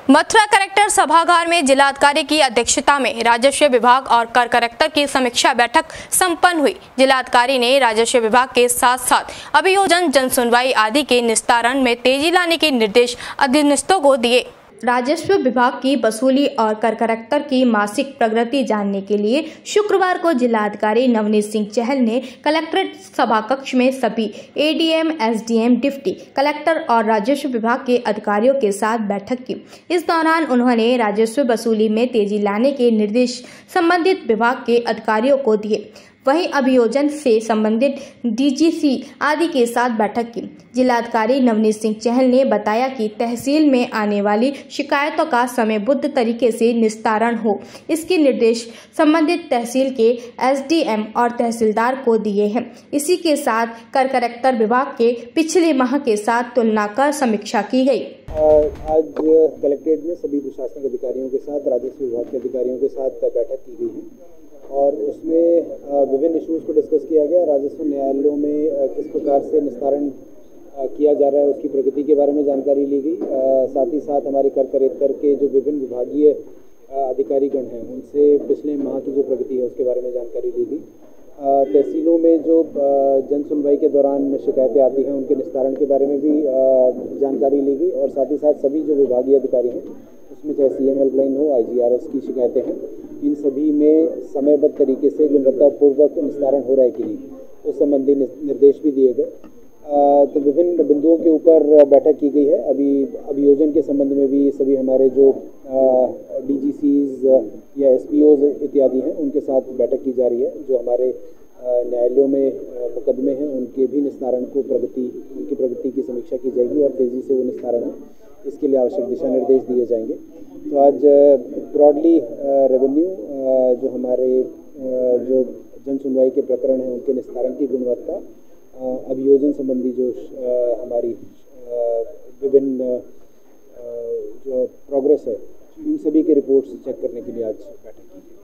Mathura collector सभागार में जिलाधिकारी की अध्यक्षता में राजस्व विभाग और कर कलेक्टर की समीक्षा बैठक संपन्न हुई। जिलाधिकारी ने राजस्व विभाग के साथ साथ अभियोजन, जन सुनवाई आदि के निस्तारण में तेजी लाने के निर्देश अधीनस्थों को दिए। राजस्व विभाग की वसूली और कर कलेक्टर की मासिक प्रगति जानने के लिए शुक्रवार को जिलाधिकारी नवनीत सिंह चहल ने कलेक्ट्रेट सभाकक्ष में सभी एडीएम, एसडीएम, डिप्टी कलेक्टर और राजस्व विभाग के अधिकारियों के साथ बैठक की। इस दौरान उन्होंने राजस्व वसूली में तेजी लाने के निर्देश संबंधित विभाग के अधिकारियों को दिए। वहीं अभियोजन से संबंधित डीजीसी आदि के साथ बैठक की। जिलाधिकारी नवनीत सिंह चहल ने बताया कि तहसील में आने वाली शिकायतों का समयबद्ध तरीके से निस्तारण हो, इसके निर्देश संबंधित तहसील के एसडीएम और तहसीलदार को दिए हैं। इसी के साथ कर कलेक्टर विभाग के पिछले माह के साथ तुलना कर समीक्षा की गई। आज कलेक्ट्रेट में सभी प्रशासनिक अधिकारियों के साथ, राजस्व विभाग के अधिकारियों के साथ बैठक की गई है और उसमें विभिन्न इश्यूज को डिस्कस किया गया। राजस्व न्यायालयों में किस प्रकार से निस्तारण किया जा रहा है उसकी प्रगति के बारे में जानकारी ली गई। साथ ही साथ हमारे कर कलेक्टर के जो विभिन्न विभागीय अधिकारीगण हैं उनसे पिछले माह की जो प्रगति है उसके बारे में जानकारी ली गई। तहसीलों में जो जन सुनवाई के दौरान शिकायतें आती हैं उनके निस्तारण के बारे में भी जानकारी ली गई और साथ ही साथ सभी जो विभागीय अधिकारी हैं उसमें चाहे सीएम हेल्पलाइन हो, आईजीआरएस की शिकायतें हैं, इन सभी में समयबद्ध तरीके से गुणवत्तापूर्वक निस्तारण हो रहा है कि नहीं उस संबंधी निर्देश भी दिए गए। तो विभिन्न बिंदुओं के ऊपर बैठक की गई है। अभी अभियोजन के संबंध में भी सभी हमारे जो डीजीसीज या एसपीओज इत्यादि हैं उनके साथ बैठक की जा रही है। जो हमारे न्यायालयों में मुकदमे हैं उनके भी निस्तारण को उनकी प्रगति की समीक्षा की जाएगी और तेज़ी से वो निस्तारण हो इसके लिए आवश्यक दिशा निर्देश दिए जाएंगे। तो आज ब्रॉडली रेवेन्यू जो हमारे जो जन सुनवाई के प्रकरण हैं उनके निस्तारण की गुणवत्ता, अभियोजन संबंधी जो हमारी विभिन्न जो प्रोग्रेस है उन सभी के रिपोर्ट्स चेक करने के लिए आज बैठक की।